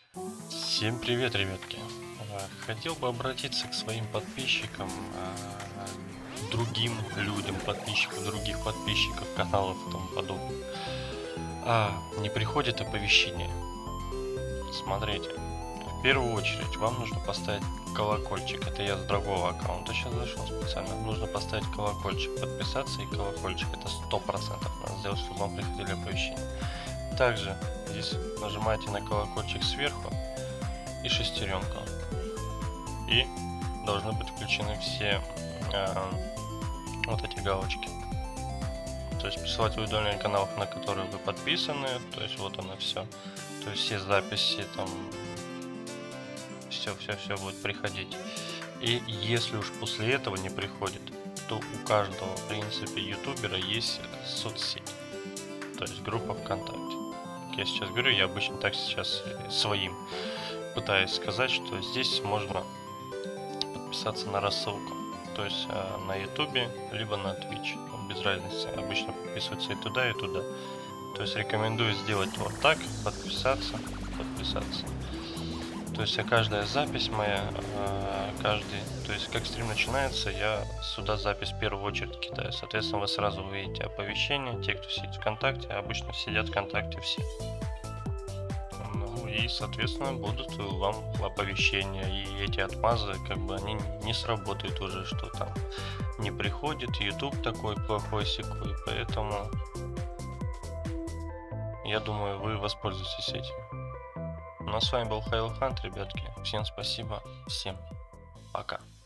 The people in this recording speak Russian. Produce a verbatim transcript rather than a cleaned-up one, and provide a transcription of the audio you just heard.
Всем привет, ребятки! Э, Хотел бы обратиться к своим подписчикам, а, другим людям, подписчикам других подписчиков каналов и тому подобное. А, не приходит оповещение. Смотрите, в первую очередь вам нужно поставить колокольчик. Это я с другого аккаунта сейчас зашел специально. Нужно поставить колокольчик, подписаться и колокольчик. Это сто процентов надо сделать, чтобы вам приходили оповещения. Также здесь нажимаете на колокольчик сверху и шестеренку, и должны быть включены все э, вот эти галочки. То есть присылать уведомления каналов, на которые вы подписаны. То есть вот оно все. То есть все записи там, все, все, все будет приходить. И если уж после этого не приходит, то у каждого, в принципе, ютубера есть соцсеть, то есть группа ВКонтакте. Как я сейчас говорю, я обычно так сейчас своим пытаюсь сказать, что здесь можно подписаться на рассылку, то есть э, на ютубе либо на Twitch, без разницы, обычно подписываются и туда, и туда. То есть рекомендую сделать вот так, подписаться, подписаться. То есть каждая запись моя, э, каждый, то есть как стрим начинается, я сюда запись в первую очередь кидаю. Соответственно, вы сразу увидите оповещения. Те, кто сидит ВКонтакте, обычно сидят ВКонтакте все. Ну и, соответственно, будут вам оповещения. И эти отмазы, как бы, они не сработают уже, что там не приходит. YouTube такой плохой секой, поэтому я думаю, вы воспользуетесь этим. Ну а с вами был Хайлхант, ребятки. Всем спасибо, всем пока.